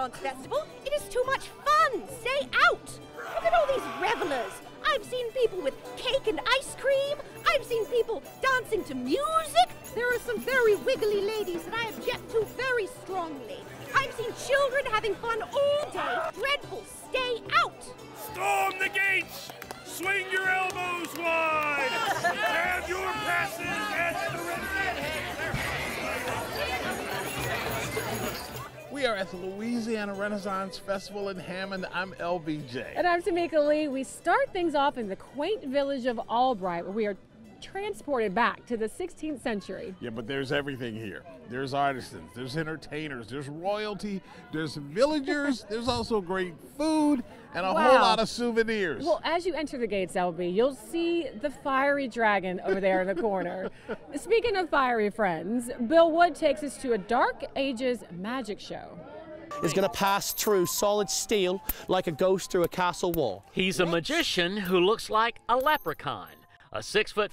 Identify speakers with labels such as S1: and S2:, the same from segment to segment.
S1: Renaissance Festival. It is too much fun. Stay out. Look at all these revelers. I've seen people with cake and ice cream. I've seen people dancing to music. There are some very wiggly ladies that I object to very strongly. I've seen children having fun all day. Dreadful. Stay out.
S2: Storm the gates. Swing your elbows wide. Have your passes at the red.
S3: We are at the Louisiana Renaissance Festival in Hammond. I'm LBJ.
S4: And I'm Tamika Lee. We start things off in the quaint village of Albright, where we are transported back to the 16th century.
S3: Yeah, but there's everything here. There's artisans, there's entertainers, there's royalty, there's villagers, there's also great food, and a whole lot of souvenirs.
S4: Well, as you enter the gates, LB, you'll see the fiery dragon over there in the corner. Speaking of fiery friends, Bill Wood takes us to a Dark Ages magic show.
S5: Is going to pass through solid steel like a ghost through a castle wall.
S6: He's a magician who looks like a leprechaun. A 6'4",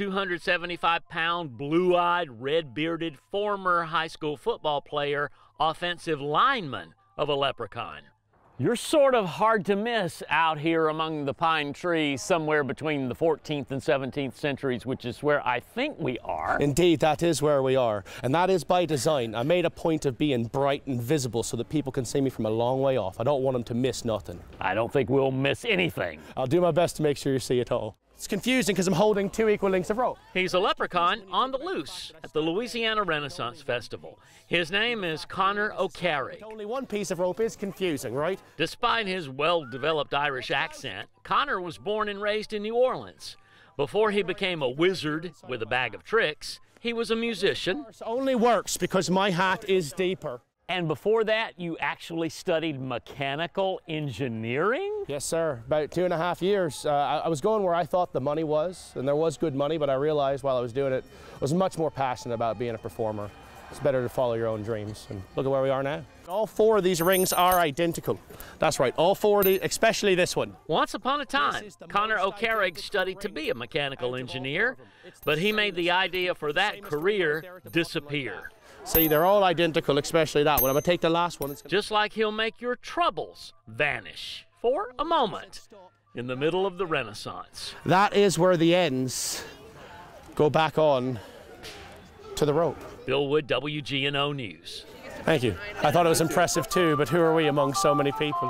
S6: 275-pound, blue-eyed, red-bearded former high school football player, offensive lineman of a leprechaun. You're sort of hard to miss out here among the pine trees somewhere between the 14th and 17th centuries, which is where I think we are.
S5: Indeed, that is where we are. And that is by design. I made a point of being bright and visible so that people can see me from a long way off. I don't want them to miss nothing.
S6: I don't think we'll miss anything.
S5: I'll do my best to make sure you see it all. It's confusing because I'm holding 2 equal lengths of rope.
S6: He's a leprechaun on the loose at the Louisiana Renaissance Festival. His name is Conor O'Carrig.
S5: Only one piece of rope is confusing, right?
S6: Despite his well-developed Irish accent, Conor was born and raised in New Orleans. Before he became a wizard with a bag of tricks, he was a musician.
S5: It only works because my hat is deeper.
S6: And before that, you actually studied mechanical engineering?
S5: Yes, sir. About 2.5 years. I was going where I thought the money was, and there was good money, but I realized while I was doing it, I was much more passionate about being a performer. It's better to follow your own dreams, and look at where we are now. All 4 of these rings are identical. That's right, all 4 of these, especially this one.
S6: Once upon a time, Conor O'Carrig studied to be a mechanical engineer, but he made the idea for that career disappear.
S5: See, they're all identical, especially that one. I'm going to take the last one.
S6: Just like he'll make your troubles vanish for a moment in the middle of the Renaissance.
S5: That is where the ends go back on to the rope.
S6: Bill Wood, WGNO News.
S5: Thank you. I thought it was impressive too, but who are we among so many people?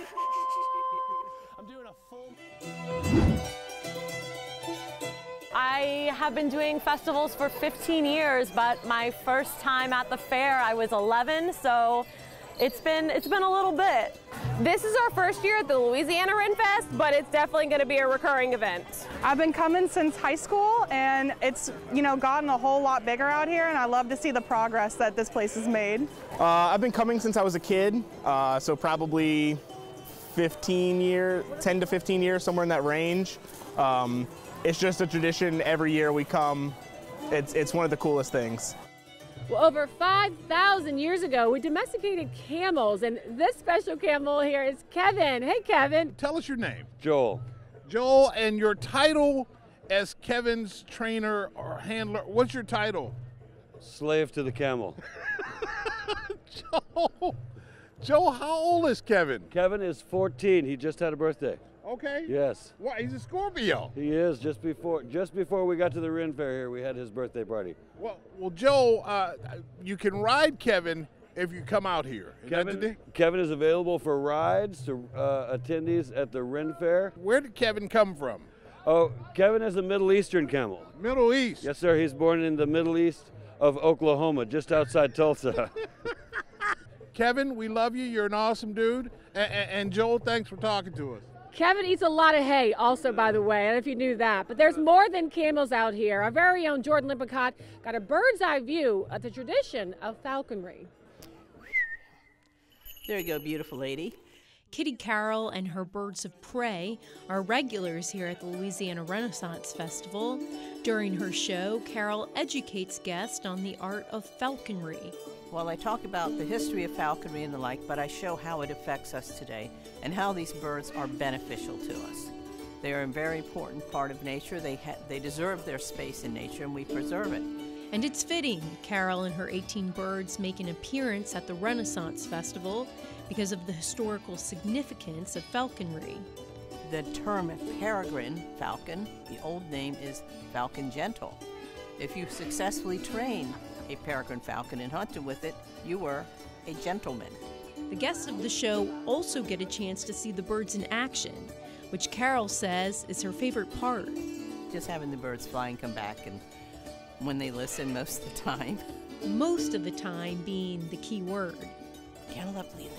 S7: I have been doing festivals for 15 years, but my first time at the fair I was 11, so it's been a little bit.
S8: This is our first year at the Louisiana Ren Fest, but it's definitely going to be a recurring event.
S9: I've been coming since high school, and it's gotten a whole lot bigger out here, and I love to see the progress that this place has made.
S10: I've been coming since I was a kid, so probably 10 to 15 years, somewhere in that range. It's just a tradition. Every year we come. It's one of the coolest things.
S4: Well, over 5,000 years ago, we domesticated camels, and this special camel here is Kevin. Hey, Kevin.
S3: Tell us your name.
S11: Joel.
S3: Joel, and your title as Kevin's trainer or handler. What's your title?
S11: Slave to the camel.
S3: Joel, how old is Kevin?
S11: Kevin is 14. He just had a birthday.
S3: Okay.
S11: Yes.
S3: Why, he's a Scorpio.
S11: He is. Just before we got to the Ren Fair here, we had his birthday party.
S3: Well, Joel, you can ride Kevin if you come out here.
S11: Kevin is available for rides to attendees at the Ren Fair.
S3: Where did Kevin come from?
S11: Oh, Kevin is a Middle Eastern camel.
S3: Middle East?
S11: Yes, sir. He's born in the Middle East of Oklahoma, just outside Tulsa.
S3: Kevin, we love you. You're an awesome dude. And Joel, thanks for talking to us.
S4: Kevin eats a lot of hay also, by the way. I don't know if you knew that. But there's more than camels out here. Our very own Jordan Lippincott got a bird's eye view of the tradition of falconry.
S12: There you go, beautiful lady.
S13: Kitty Carroll and her birds of prey are regulars here at the Louisiana Renaissance Festival. During her show, Carroll educates guests on the art of falconry.
S12: Well, I talk about the history of falconry and the like, but I show how it affects us today and how these birds are beneficial to us. They are a very important part of nature. They deserve their space in nature, and we preserve it.
S13: And it's fitting Carol and her 18 birds make an appearance at the Renaissance Festival because of the historical significance of falconry.
S12: The term peregrine falcon, the old name is falcon gentle. If you successfully train a peregrine falcon and hunted with it, you were a gentleman.
S13: The guests of the show also get a chance to see the birds in action, which Carol says is her favorite part.
S12: Just having the birds fly and come back, and when they listen most of the time.
S13: Most of the time being the key word.
S12: Cantaloupe Lily.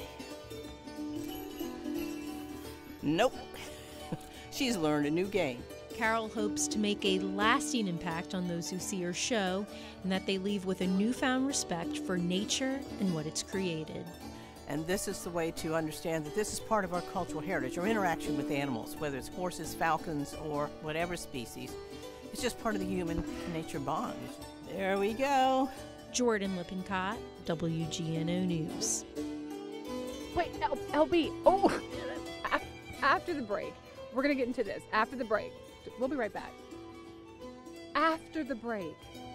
S12: Nope. She's learned a new game.
S13: Carol hopes to make a lasting impact on those who see her show, and that they leave with a newfound respect for nature and what it's created.
S12: And this is the way to understand that this is part of our cultural heritage, our interaction with animals, whether it's horses, falcons, or whatever species. It's just part of the human nature bond. There we go.
S13: Jordan Lippincott, WGNO News.
S4: Wait, LB, oh, after the break, we're going to get into this. After the break. We'll be right back. After the break.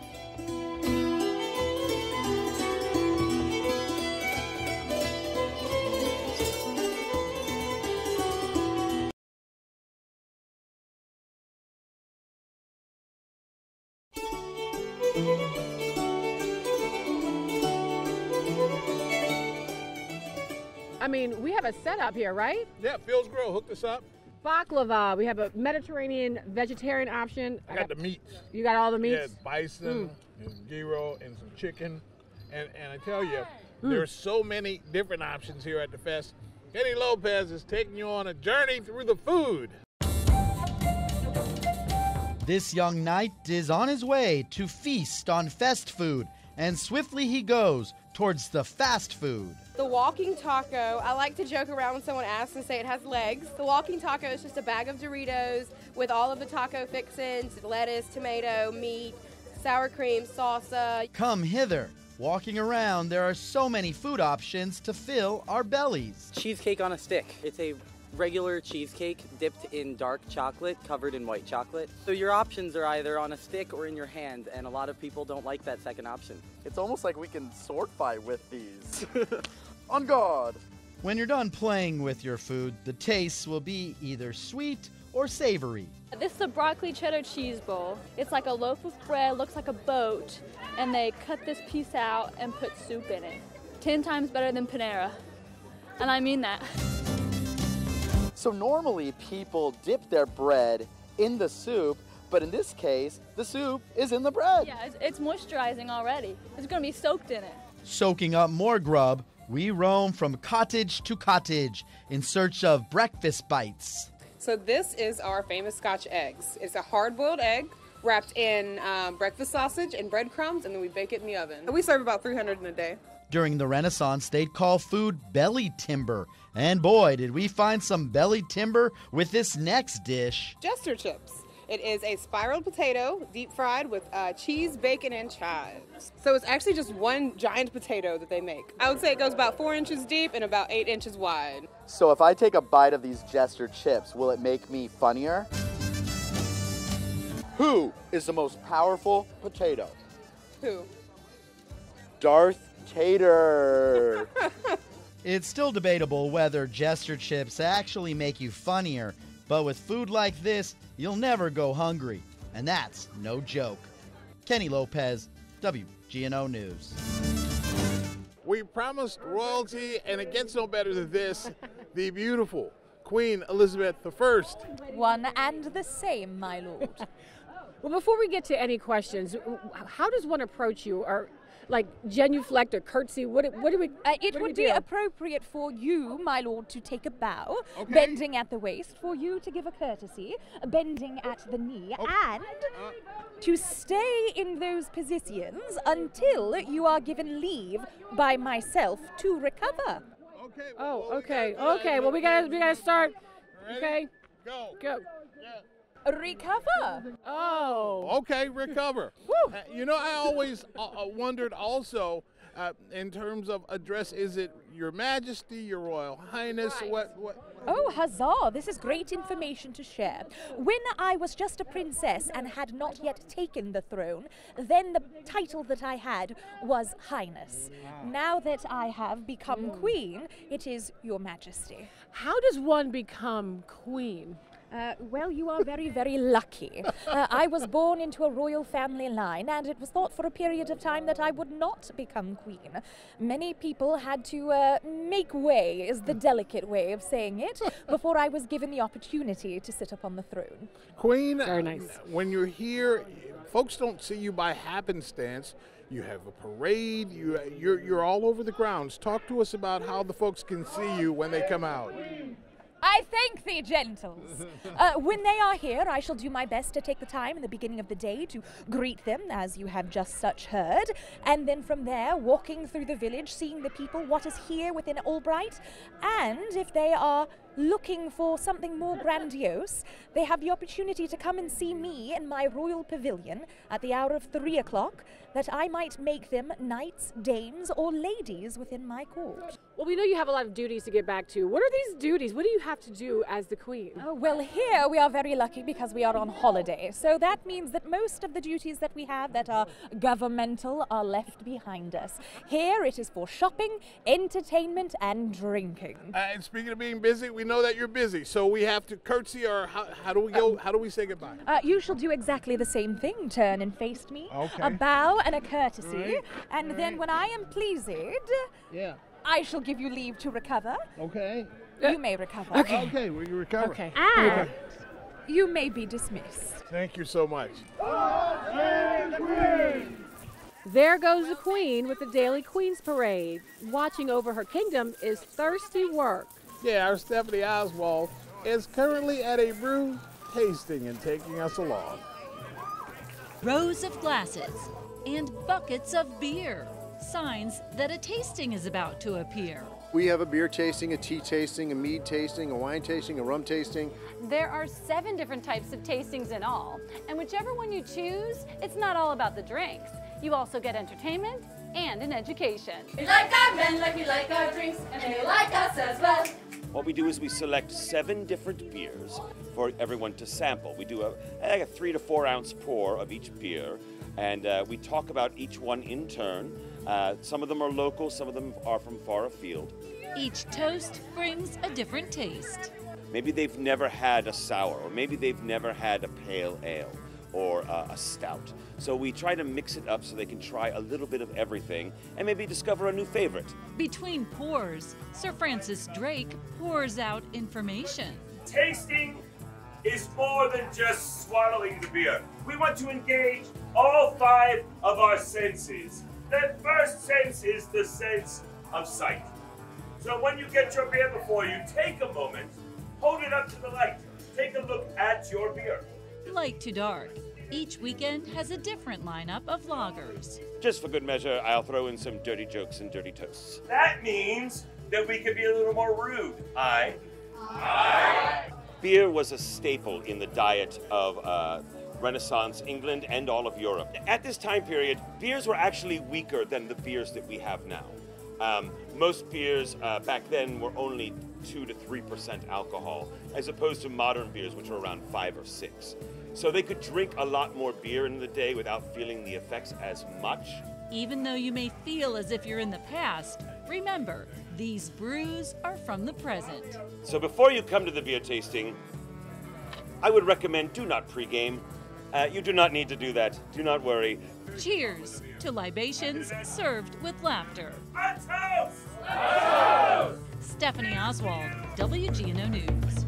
S4: I mean, we have a setup here, right?
S3: Yeah, Phil's Grill hooked us up.
S4: Baklava. We have a Mediterranean vegetarian option.
S3: I got the meats.
S4: You got all the meats?
S3: Yeah, bison, and gyro, and some chicken. And I tell you, there's so many different options here at the fest. Kenny Lopez is taking you on a journey through the food.
S14: This young knight is on his way to feast on fest food, and swiftly he goes towards the fast food.
S8: The walking taco, I like to joke around when someone asks and say it has legs. The walking taco is just a bag of Doritos with all of the taco fixins, lettuce, tomato, meat, sour cream, salsa.
S14: Come hither. Walking around, there are so many food options to fill our bellies.
S15: Cheesecake on a stick. It's a regular cheesecake dipped in dark chocolate, covered in white chocolate. So your options are either on a stick or in your hand, and a lot of people don't like that second option.
S16: It's almost like we can sword fight with these. On guard!
S14: When you're done playing with your food, the tastes will be either sweet or savory.
S17: This is a broccoli cheddar cheese bowl. It's like a loaf of bread, looks like a boat, and they cut this piece out and put soup in it. 10 times better than Panera. And I mean that.
S16: So normally people dip their bread in the soup, but in this case, the soup is in the bread.
S17: Yeah, it's moisturizing already. It's gonna be soaked in it.
S14: Soaking up more grub, we roam from cottage to cottage in search of breakfast bites.
S18: So this is our famous Scotch eggs. It's a hard-boiled egg wrapped in breakfast sausage and breadcrumbs, and then we bake it in the oven. We serve about 300 in a day.
S14: During the Renaissance, they'd call food belly timber. And boy, did we find some belly timber with this next dish.
S18: Jester chips. It is a spiraled potato, deep fried with cheese, bacon, and chives. So it's actually just one giant potato that they make. I would say it goes about 4 inches deep and about 8 inches wide.
S16: So if I take a bite of these Jester chips, will it make me funnier? Who is the most powerful potato?
S18: Who?
S16: Darth Tater.
S14: It's still debatable whether Jester chips actually make you funnier, but with food like this, you'll never go hungry. And that's no joke. Kenny Lopez, WGNO News.
S3: We promised royalty, and it gets no better than this. The beautiful Queen Elizabeth I.
S19: One and the same, my lord.
S4: Well, before we get to any questions, how does one approach you? Or like genuflect or curtsy? What do we?
S19: It would be appropriate for you, my lord, to take a bow,
S3: Okay.
S19: bending at the waist, for you to give a courtesy, bending at the knee, and to stay in those positions until you are given leave by myself to recover.
S4: Okay. Well, we gotta start. Okay.
S3: Go.
S19: Recover.
S4: Oh.
S3: Okay, recover. You know, I always wondered also, In terms of address, is it Your Majesty, Your Royal Highness? What?
S19: Oh, huzzah! This is great information to share. When I was just a princess and had not yet taken the throne, then the title that I had was Highness. Now that I have become queen, it is Your Majesty.
S4: How does one become queen?
S19: Well, you are very, very lucky. I was born into a royal family line, and it was thought for a period of time that I would not become queen. Many people had to make way, is the delicate way of saying it, before I was given the opportunity to sit upon the throne.
S3: Queen,
S4: very nice.
S3: When you're here, folks don't see you by happenstance. You have a parade, you're all over the grounds. Talk to us about how the folks can see you when they come out.
S19: I thank thee, gentles. When they are here, I shall do my best to take the time in the beginning of the day to greet them, as you have just such heard. And then from there, walking through the village, seeing the people, what is here within Albright. And if they are looking for something more grandiose, they have the opportunity to come and see me in my royal pavilion at the hour of 3 o'clock, that I might make them knights, dames, or ladies within my court.
S4: Well, we know you have a lot of duties to get back to. What are these duties? What do you have to do as the queen?
S19: Oh, well, here we are very lucky because we are on holiday. So that means that most of the duties that we have that are governmental are left behind us. Here it is for shopping, entertainment, and drinking.
S3: And speaking of being busy, we know that you're busy, so we have to curtsy, or how do we go? How do we say goodbye?
S19: You shall do exactly the same thing. Turn and face me.
S3: Okay.
S19: A bow and a courtesy.
S3: Right.
S19: And then when I am pleased, I shall give you leave to recover.
S3: Okay.
S19: You may recover.
S3: Okay, we recover.
S19: Okay.
S3: And
S19: you may be dismissed.
S3: thank you so much.
S4: There goes the queen with the daily Queen's Parade. Watching over her kingdom is thirsty work.
S3: Yeah, our Stephanie Oswald is currently at a brew tasting and taking us along.
S20: Rows of glasses and buckets of beer. Signs that a tasting is about to appear.
S21: We have a beer tasting, a tea tasting, a mead tasting, a wine tasting, a rum tasting.
S22: There are 7 different types of tastings in all, and whichever one you choose, it's not all about the drinks. You also get entertainment and an education.
S23: We like our men like we like our drinks, and they like us as well.
S24: What we do is we select 7 different beers for everyone to sample. We do a 3 to 4 ounce pour of each beer, and we talk about each one in turn. Some of them are local, some of them are from far afield.
S20: Each toast brings a different taste.
S24: Maybe they've never had a sour, or maybe they've never had a pale ale or a stout. So we try to mix it up so they can try a little bit of everything and maybe discover a new favorite.
S20: Between pours, Sir Francis Drake pours out information.
S2: Tasting is more than just swallowing the beer. We want to engage all 5 of our senses. The first sense is the sense of sight. So when you get your beer before you, take a moment, hold it up to the light, take a look at your beer.
S20: Light to dark. Each weekend has a different lineup of lagers.
S24: Just for good measure, I'll throw in some dirty jokes and dirty toasts.
S2: That means that we can be a little more rude. Aye.
S24: Beer was a staple in the diet of Renaissance England and all of Europe. At this time period, beers were actually weaker than the beers that we have now. Most beers back then were only 2 to 3% alcohol, as opposed to modern beers, which are around 5 or 6. So they could drink a lot more beer in the day without feeling the effects as much.
S20: Even though you may feel as if you're in the past, remember, these brews are from the present.
S24: So before you come to the beer tasting, I would recommend do not pregame. You do not need to do that. Do not worry.
S20: Cheers to libations served with laughter.
S2: A toast!
S20: A toast! Stephanie Oswald, WGNO News.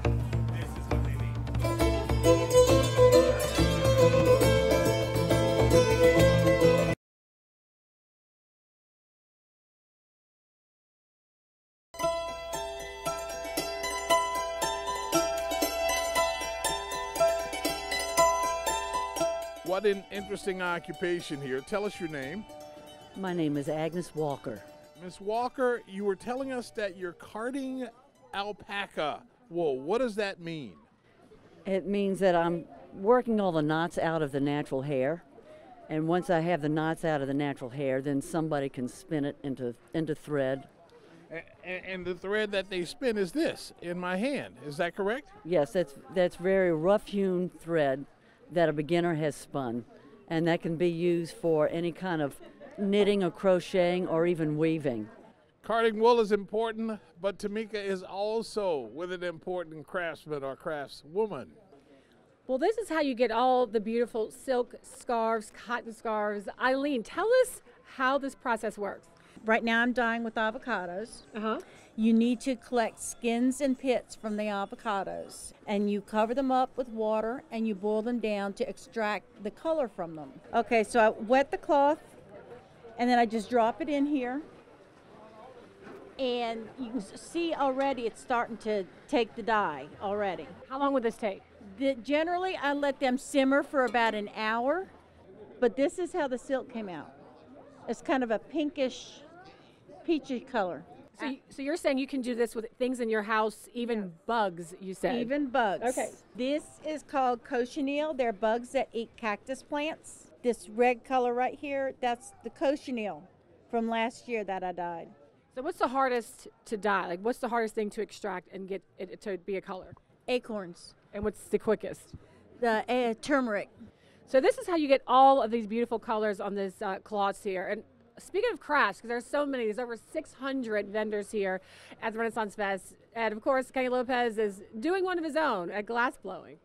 S3: What an interesting occupation here. Tell us your name.
S25: My name is Agnes Walker.
S3: Miss Walker, you were telling us that you're carding alpaca wool. What does that mean?
S25: It means that I'm working all the knots out of the natural hair And once I have the knots out of the natural hair, then somebody can spin it into thread.
S3: And the thread that they spin is this in my hand. Is that correct?
S25: Yes, that's very rough-hewn thread that a beginner has spun, and that can be used for any kind of knitting or crocheting or even weaving.
S3: Carding wool is important, but Tamika is also with an important craftsman or craftswoman.
S4: Well, this is how you get all the beautiful silk scarves, cotton scarves. Eileen, tell us how this process works.
S12: Right now I'm dyeing with avocados. You need to collect skins and pits from the avocados, and you cover them up with water and you boil them down to extract the color from them. Okay, so I wet the cloth and then I just drop it in here, and you can see already it's starting to take the dye already.
S4: How long would this take?
S12: Generally I let them simmer for about an hour, but this is how the silk came out. It's kind of a pinkish peachy color.
S4: So you're saying you can do this with things in your house, even bugs, you said?
S12: Even bugs.
S4: Okay.
S12: This is called cochineal. They're bugs that eat cactus plants. This red color right here, that's the cochineal from last year that I dyed.
S4: So what's the hardest to dye? Like, what's the hardest thing to extract and get it to be a color?
S12: Acorns.
S4: And what's the quickest?
S12: The turmeric.
S4: So this is how you get all of these beautiful colors on this cloths here. And speaking of crafts, because there's so many, there's over 600 vendors here at the Renaissance Fest. And of course, Kenny Lopez is doing one of his own at glass blowing.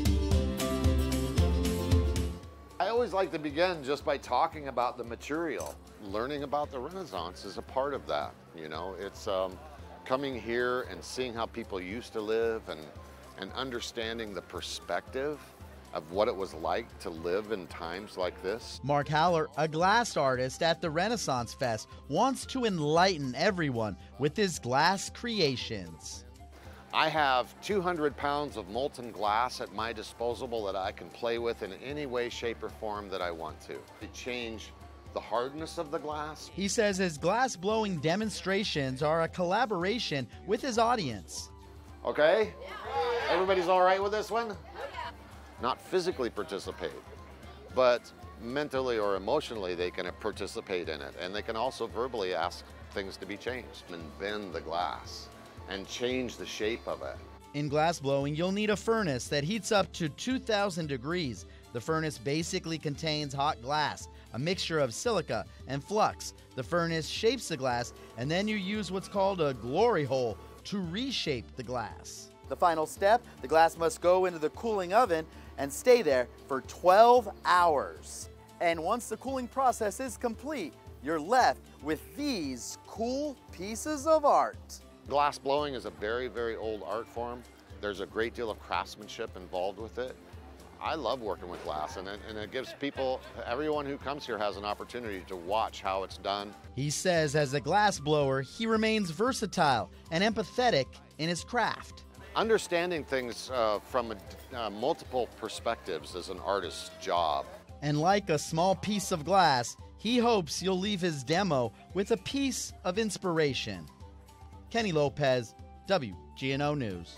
S1: I always like to begin just by talking about the material. Learning about the Renaissance is a part of that. You know, it's coming here and seeing how people used to live and understanding the perspective of what it was like to live in times like this.
S14: Mark Haller, a glass artist at the Renaissance Fest, wants to enlighten everyone with his glass creations.
S1: I have 200 pounds of molten glass at my disposal that I can play with in any way, shape, or form that I want to change the hardness of the glass.
S14: He says his glass blowing demonstrations are a collaboration with his audience.
S1: Okay? Everybody's all right with this one? Not physically participate, but mentally or emotionally they can participate in it. And they can also verbally ask things to be changed and bend the glass and change the shape of it.
S14: In glass blowing, you'll need a furnace that heats up to 2,000 degrees. The furnace basically contains hot glass, a mixture of silica and flux. The furnace shapes the glass, and then you use what's called a glory hole to reshape the glass.
S16: The final step, the glass must go into the cooling oven and stay there for 12 hours. And once the cooling process is complete, you're left with these cool pieces of art.
S1: Glass blowing is a very, very old art form. There's a great deal of craftsmanship involved with it. I love working with glass, and it gives people, everyone who comes here has an opportunity to watch how it's done.
S14: He says as a glass blower, he remains versatile and empathetic in his craft.
S1: Understanding things from multiple perspectives is an artist's job.
S14: And like a small piece of glass, he hopes you'll leave his demo with a piece of inspiration. Kenny Lopez, WGNO News.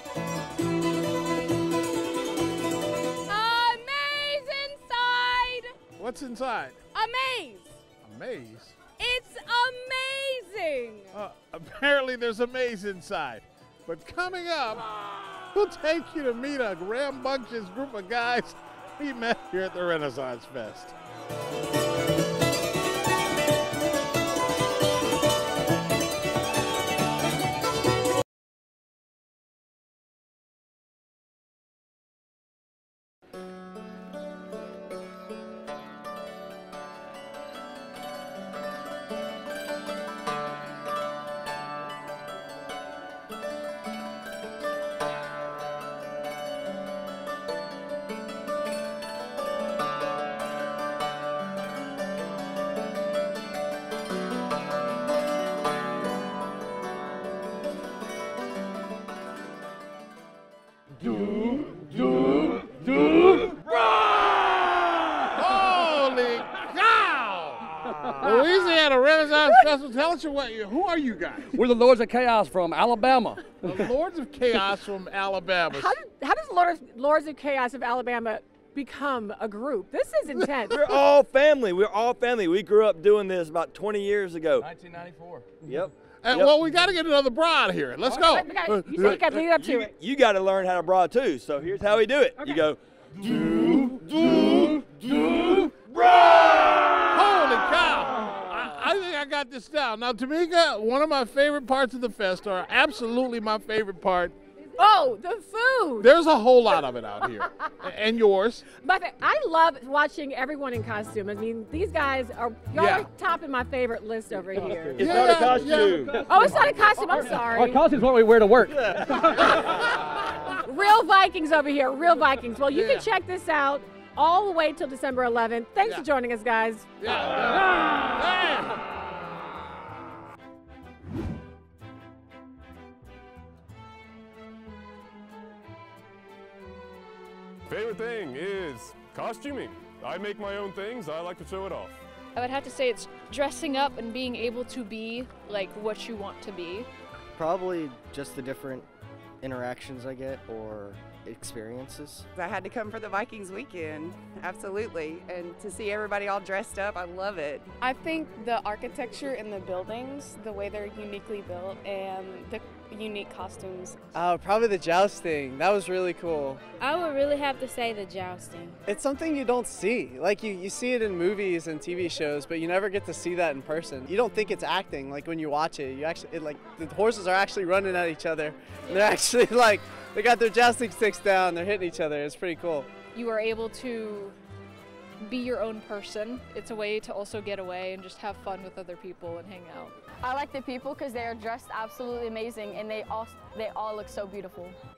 S3: What's inside?
S5: A maze.
S3: A maze?
S5: It's amazing.
S3: Apparently there's a maze inside. But coming up, we'll take you to meet a rambunctious group of guys we met here at the Renaissance Fest. Holy cow! Louisiana Renaissance Festival. Tell us who are you guys?
S6: We're the Lords of Chaos from Alabama.
S3: The Lords of Chaos from Alabama.
S4: How does Lords of Chaos of Alabama become a group. This is intense.
S7: We're all family. We're all family. We grew up doing this about 20 years ago.
S3: 1994.
S7: Yep.
S3: Well, we got to get another broad here. Let's go.
S4: You got to lead up to it.
S7: You got to learn how to broad too. So here's how we do it.
S4: Okay.
S7: You go.
S3: Holy cow! I think I got this down. Now, Tamika, one of my favorite parts of the fest, or absolutely my favorite part.
S4: Oh, the food.
S3: There's a whole lot of it out here. And yours.
S4: But I love watching everyone in costume. I mean, these guys are topping my favorite list over here.
S7: It's not a costume.
S4: Oh, it's not a costume. I'm sorry.
S6: Our costume's what we wear to work.
S4: Real Vikings over here. Real Vikings. Well, you can check this out all the way till December 11th. Thanks for joining us, guys.
S9: Favorite thing is costuming. I make my own things. I like to show it off.
S17: I would have to say it's dressing up and being able to be like what you want to be.
S10: Probably just the different interactions I get or experiences.
S11: I had to come for the Vikings weekend, absolutely, and to see everybody all dressed up, I love it.
S13: I think the architecture in the buildings, the way they're uniquely built, and the unique costumes.
S26: Probably the jousting. That was really cool.
S27: I would really have to say the jousting.
S26: It's something you don't see. Like you see it in movies and TV shows, but you never get to see that in person. You don't think it's acting. Like when you watch it, the horses are actually running at each other. And they're actually like, they got their jousting sticks down, they're hitting each other. It's pretty cool.
S17: You are able to be your own person. It's a way to also get away and just have fun with other people and hang out.
S27: I like the people because they are dressed absolutely amazing and they all look so beautiful.